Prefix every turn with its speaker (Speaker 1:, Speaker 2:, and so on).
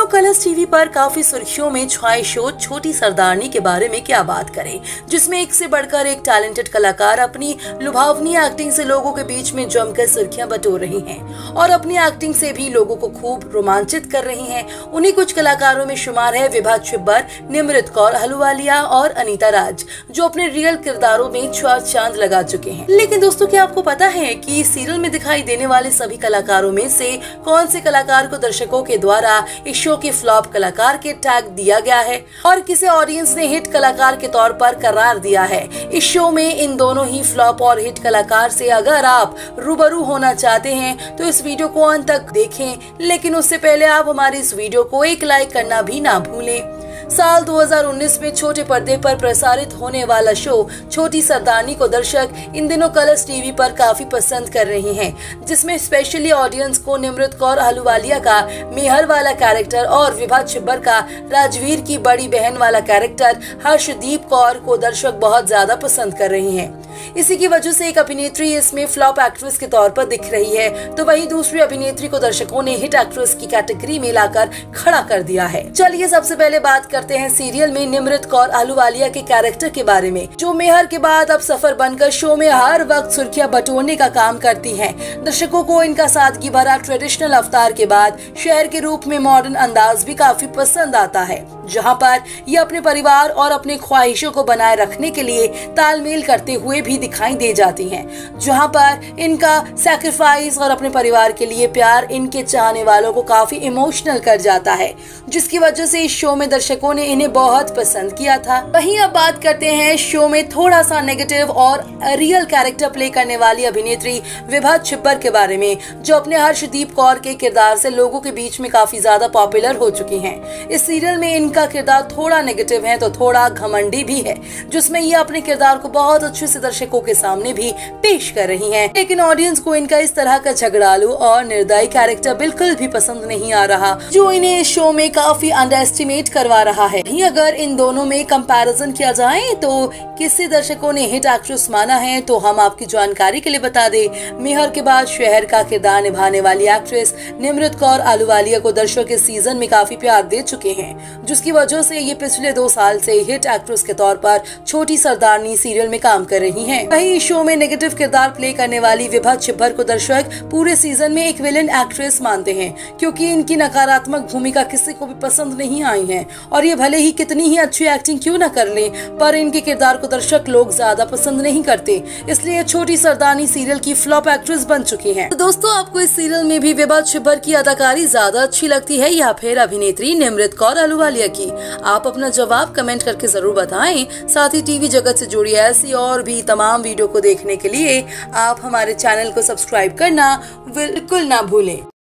Speaker 1: दिनों Colors TV पर काफी सुर्खियों में छाए शो छोटी सरदारनी के बारे में क्या बात करें, जिसमें एक से बढ़कर एक टैलेंटेड कलाकार अपनी लुभावनी एक्टिंग से लोगों के बीच में जमकर सुर्खियां बटोर रही हैं और अपनी एक्टिंग से भी लोगों को खूब रोमांचित कर रही हैं। उन्हीं कुछ कलाकारों में शुमार है विभा छिब्बर, निमृत कौर अहलूवालिया और अनीता राज, जो अपने रियल किरदारों में चार चांद लगा चुके हैं। लेकिन दोस्तों, क्या आपको पता है कि सीरियल में दिखाई देने वाले सभी कलाकारों में से कौन से कलाकार को दर्शकों के द्वारा इस शो के फ्लॉप कलाकार के टैग दिया गया है और किसे ऑडियंस ने हिट कलाकार के तौर पर करार दिया है। इस शो में इन दोनों ही फ्लॉप और हिट कलाकार से अगर आप रूबरू होना चाहते हैं तो इस वीडियो को अंत तक देखें, लेकिन उससे पहले आप हमारी इस वीडियो को एक लाइक करना भी ना भूलें। साल 2019 में छोटे पर्दे पर प्रसारित होने वाला शो छोटी सरदारनी को दर्शक इन दिनों कलर्स टीवी पर काफी पसंद कर रहे हैं, जिसमें स्पेशली ऑडियंस को निमृत कौर अहलूवालिया का मेहर वाला कैरेक्टर और विभा छिब्बर का राजवीर की बड़ी बहन वाला कैरेक्टर हर्षदीप कौर को दर्शक बहुत ज्यादा पसंद कर रहे हैं। इसी की वजह से एक अभिनेत्री इसमें फ्लॉप एक्ट्रेस के तौर पर दिख रही है, तो वहीं दूसरी अभिनेत्री को दर्शकों ने हिट एक्ट्रेस की कैटेगरी में लाकर खड़ा कर दिया है। चलिए सबसे पहले बात करते हैं सीरियल में निमृत कौर अहलूवालिया के कैरेक्टर के बारे में, जो मेहर के बाद अब सफर बनकर शो में हर वक्त सुर्खियां बटोरने का काम करती है। दर्शकों को इनका सादगी भरा ट्रेडिशनल अवतार के बाद शहर के रूप में मॉडर्न अंदाज भी काफी पसंद आता है, जहाँ पर ये अपने परिवार और अपने ख्वाहिशों को बनाए रखने के लिए तालमेल करते हुए भी दिखाई दे जाती हैं, जहाँ पर इनका सैक्रिफाइस और अपने परिवार के लिए प्यार इनके चाहने वालों को काफी इमोशनल कर जाता है, जिसकी वजह से इस शो में दर्शकों ने इन्हें बहुत पसंद किया था। वहीं अब बात करते हैं शो में थोड़ा सा नेगेटिव और रियल कैरेक्टर प्ले करने वाली अभिनेत्री विभा छिब्बर के बारे में, जो अपने हर्षदीप कौर के किरदार से लोगों के बीच में काफी ज्यादा पॉपुलर हो चुकी हैं। इस सीरियल में इनका किरदार थोड़ा नेगेटिव है तो थोड़ा घमंडी भी है, जिसमें ये अपने किरदार को बहुत अच्छे से दर्शकों के सामने भी पेश कर रही हैं। लेकिन ऑडियंस को इनका इस तरह का झगड़ालू और निर्दयी कैरेक्टर बिल्कुल भी पसंद नहीं आ रहा, जो इन्हें इस शो में काफी अंडर एस्टिमेट करवा रहा है। अगर इन दोनों में कंपैरिजन किया जाए तो किसी दर्शकों ने हिट एक्ट्रेस माना है, तो हम आपकी जानकारी के लिए बता दें, मेहर के बाद शहर का किरदार निभाने वाली एक्ट्रेस निमृत कौर अहलूवालिया को दर्शक इस सीजन में काफी प्यार दे चुके हैं, जिसकी वजह से ये पिछले 2 साल से हिट एक्ट्रेस के तौर पर छोटी सरदारनी सीरियल में काम कर रही हैं। वहीं शो में नेगेटिव किरदार प्ले करने वाली विभा छिब्बर को दर्शक पूरे सीजन में एक विलेन एक्ट्रेस मानते हैं, क्योंकि इनकी नकारात्मक भूमिका किसी को भी पसंद नहीं आई है और ये भले ही कितनी ही अच्छी एक्टिंग क्यों न कर ले, पर इनके किरदार को दर्शक लोग ज्यादा पसंद नहीं करते, इसलिए छोटी सरदारनी सीरियल की फ्लॉप एक्ट्रेस बन चुकी है। तो दोस्तों, आपको इस सीरियल में भी विभा छिब्बर की अदाकारी ज्यादा अच्छी लगती है या फिर अभिनेत्री निमृत कौर अहलूवालिया की? आप अपना जवाब कमेंट करके जरूर बताएं। साथ ही टीवी जगत से जुड़ी ऐसी और भी तमाम वीडियो को देखने के लिए आप हमारे चैनल को सब्सक्राइब करना बिल्कुल ना भूलें।